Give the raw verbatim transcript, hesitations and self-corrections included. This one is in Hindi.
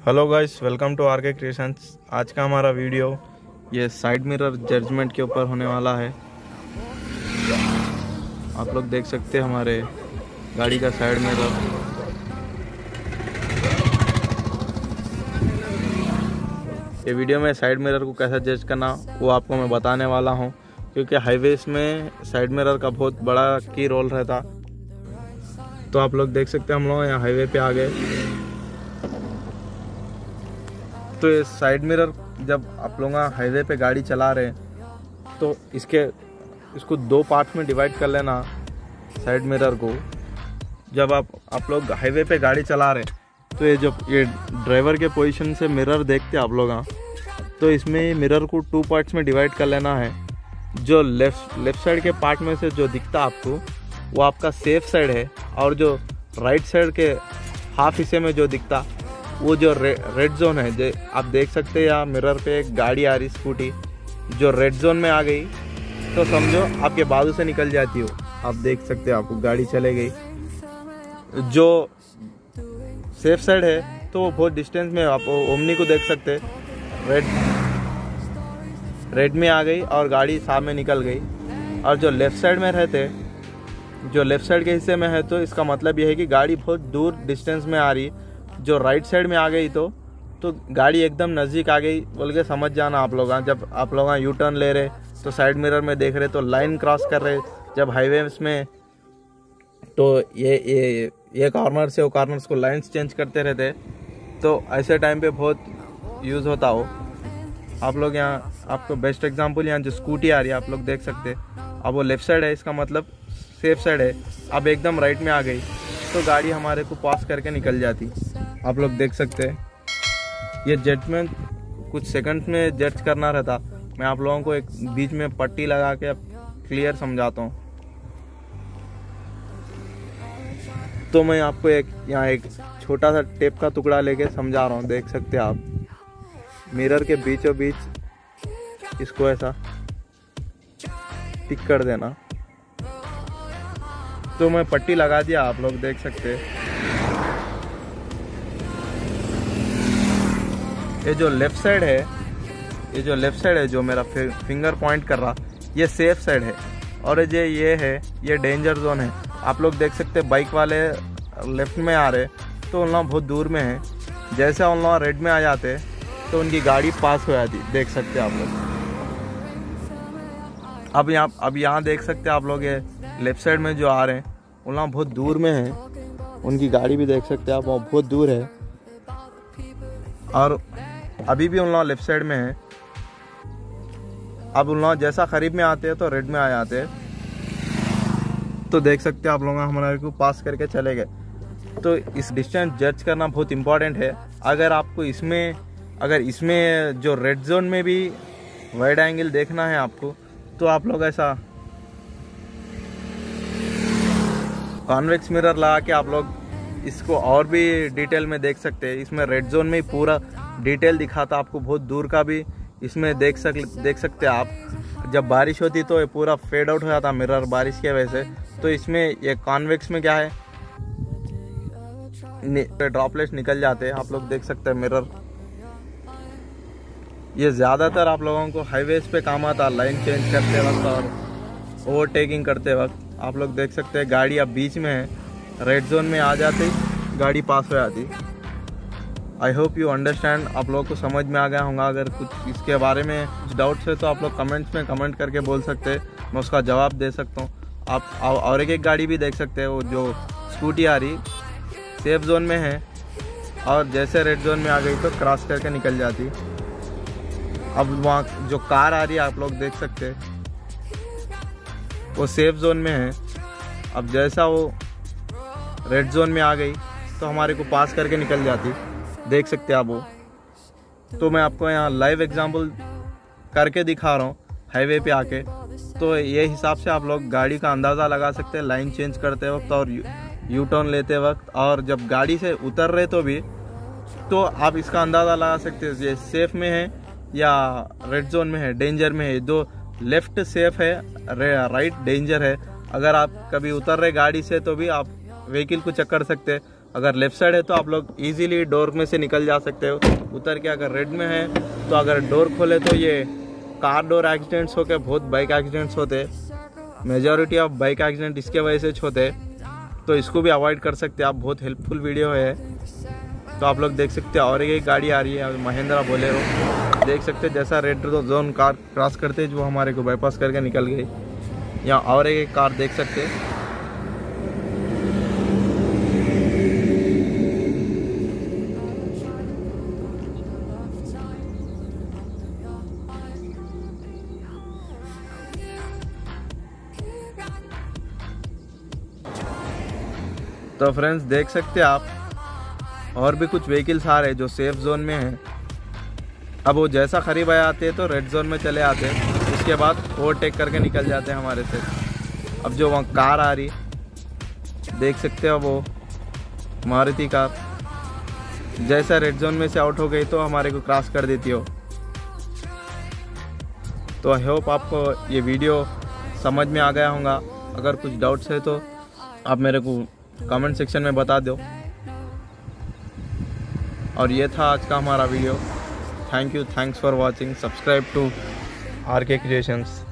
Hello guys, welcome to RK creations. आज का हमारा वीडियो ये साइड मिरर जजमेंट के ऊपर होने वाला है। आप लोग देख सकते हैं हमारे गाड़ी का साइड मिरर। ये वीडियो में साइड मिरर को कैसे जज करना वो आपको मैं बताने वाला हूँ, क्योंकि हाईवेज में साइड मिरर का बहुत बड़ा की रोल रहता। तो आप लोग देख सकते हैं हम लोग यहाँ हाईवे पे आ गए। तो ये साइड मिरर जब आप लोग हाईवे पे गाड़ी चला रहे हैं तो इसके इसको दो पार्ट में डिवाइड कर लेना। साइड मिरर को जब आप आप लोग हाईवे पे गाड़ी चला रहे हैं तो ये जब ये ड्राइवर के पोजीशन से मिरर देखते हैं आप लोग, तो इसमें मिरर को टू पार्ट्स में डिवाइड कर लेना है। जो लेफ्ट लेफ्ट साइड के पार्ट में से जो दिखता आपको वो आपका सेफ साइड है, और जो राइट साइड के हाफ हिस्से में जो दिखता वो जो रे, रेड जोन है। जो आप देख सकते हैं यहाँ मिरर पे एक गाड़ी आ रही, स्कूटी जो रेड जोन में आ गई तो समझो आपके बाजू से निकल जाती हो। आप देख सकते हैं आपको गाड़ी चले गई। जो सेफ साइड है तो वो बहुत डिस्टेंस में आप ओमनी को देख सकते हैं, रेड रेड में आ गई और गाड़ी सामने निकल गई। और जो लेफ़्ट साइड में रहते जो लेफ़्ट साइड के हिस्से में है तो इसका मतलब यह है कि गाड़ी बहुत दूर डिस्टेंस में आ रही। जो राइट साइड में आ गई तो तो गाड़ी एकदम नज़दीक आ गई बोल के समझ जाना आप लोग। जब आप लोग यू टर्न ले रहे तो साइड मिरर में देख रहे तो लाइन क्रॉस कर रहे जब हाईवे में, तो ये ये ये कॉर्नर से वो कॉर्नर्स को लाइन्स चेंज करते रहते, तो ऐसे टाइम पे बहुत यूज़ होता हो। आप लोग यहाँ आपको बेस्ट एग्जांपल यहाँ जो स्कूटी आ रही है आप लोग देख सकते। अब वो लेफ़्ट साइड है, इसका मतलब सेफ साइड है। अब एकदम राइट में आ गई तो गाड़ी हमारे को पास करके निकल जाती। आप लोग देख सकते हैं ये जजमेंट कुछ सेकंड में जज करना रहता। मैं आप लोगों को एक बीच में पट्टी लगा के क्लियर समझाता हूँ। तो मैं आपको एक यहाँ एक छोटा सा टेप का टुकड़ा लेके समझा रहा हूँ। देख सकते हैं आप मिरर के बीचों बीच इसको ऐसा टिक कर देना। तो मैं पट्टी लगा दिया, आप लोग देख सकते हैं। ये जो लेफ़्ट साइड है ये जो लेफ़्ट साइड है जो मेरा फिंगर पॉइंट कर रहा ये सेफ साइड है, और ये ये है ये डेंजर जोन है। आप लोग देख सकते हैं बाइक वाले लेफ़्ट में आ रहे तो उन लोग बहुत दूर में है। जैसे उन लोग रेड में आ जाते तो उनकी गाड़ी पास हो जाती। देख सकते हैं आप लोग। अब यहाँ अब यहाँ देख सकते हैं आप लोग ये लेफ़्ट साइड में जो आ रहे हैं उन लोग बहुत दूर में है। उनकी गाड़ी भी देख सकते हैं आप, वो बहुत दूर है। और अभी भी उन लोग लेफ्ट साइड में है। अब उन लोग जैसा करीब में आते हैं तो रेड में आ जाते हैं। तो देख सकते हैं आप लोग हमारे को पास करके चले गए। तो इस डिस्टेंस जज करना बहुत इम्पोर्टेंट है। अगर आपको इसमें अगर इसमें जो रेड जोन में भी वाइड एंगल देखना है आपको, तो आप लोग ऐसा कॉन्वेक्स मिरर लगा के आप लोग इसको और भी डिटेल में देख सकते हैं। इसमें रेड जोन में पूरा डिटेल दिखाता आपको, बहुत दूर का भी इसमें देख सक देख सकते हैं आप। जब बारिश होती तो ये पूरा फेड आउट हो जाता मिरर बारिश की वजह से। तो इसमें ये कॉन्वेक्स में क्या है ड्रॉपलेट्स निकल जाते हैं। आप लोग देख सकते हैं मिरर ये ज़्यादातर आप लोगों को हाईवेज पे काम आता, लाइन चेंज करते वक्त और ओवरटेकिंग करते वक्त। आप लोग देख सकते हैं गाड़ी अब बीच में है, रेड जोन में आ जाती गाड़ी पास हो जाती। I hope you understand. आप लोगों को समझ में आ गया होगा। अगर कुछ इसके बारे में कुछ डाउट्स है तो आप लोग कमेंट्स में कमेंट करके बोल सकते हैं, मैं उसका जवाब दे सकता हूँ। आप और एक एक गाड़ी भी देख सकते हैं। वो जो स्कूटी आ रही सेफ जोन में है और जैसे रेड जोन में आ गई तो क्रॉस करके निकल जाती। अब वहाँ जो कार आ रही है आप लोग देख सकते हैं वो सेफ जोन में है। अब जैसा वो रेड जोन में आ गई तो हमारे को पास करके निकल जाती। देख सकते हैं आप वो। तो मैं आपको यहाँ लाइव एग्जांपल करके दिखा रहा हूँ हाईवे पे आके। तो ये हिसाब से आप लोग गाड़ी का अंदाज़ा लगा सकते हैं लाइन चेंज करते वक्त और यू टर्न लेते वक्त, और जब गाड़ी से उतर रहे तो भी तो आप इसका अंदाज़ा लगा सकते हैं ये सेफ में है या रेड जोन में है, डेंजर में है। जो लेफ़्ट सेफ है, राइट डेंजर है। अगर आप कभी उतर रहे गाड़ी से तो भी आप व्हीकल को चेक कर सकते हैं। अगर लेफ्ट साइड है तो आप लोग इजीली डोर में से निकल जा सकते हो उतर के। अगर रेड में है तो अगर डोर खोले तो ये कार डोर एक्सीडेंट्स होके बहुत बाइक एक्सीडेंट्स होते, मेजॉरिटी ऑफ बाइक एक्सीडेंट इसके वजह से होते, तो इसको भी अवॉइड कर सकते हैं आप। बहुत हेल्पफुल वीडियो है। तो आप लोग देख सकते हैं और एक गाड़ी आ रही है महिंद्रा बोलेरो, देख सकते हैं जैसा रेड जोन कार क्रॉस करते जो हमारे को बाईपास करके निकल गई। यहाँ और एक कार देख सकते हैं। तो फ्रेंड्स देख सकते हैं आप और भी कुछ व्हीकल्स आ रहे हैं जो सेफ जोन में है। अब वो जैसा करीब आए आते हैं तो रेड जोन में चले आते हैं, उसके बाद ओवरटेक करके निकल जाते हैं हमारे से। अब जो वहाँ कार आ रही देख सकते हो वो मारुति कार, जैसा रेड जोन में से आउट हो गई तो हमारे को क्रॉस कर देती हो। तो आई होप आपको ये वीडियो समझ में आ गया होगा। अगर कुछ डाउट्स है तो आप मेरे को कमेंट सेक्शन में बता दो। और ये था आज का हमारा video. Thank you, thanks for watching. Subscribe to R K creations.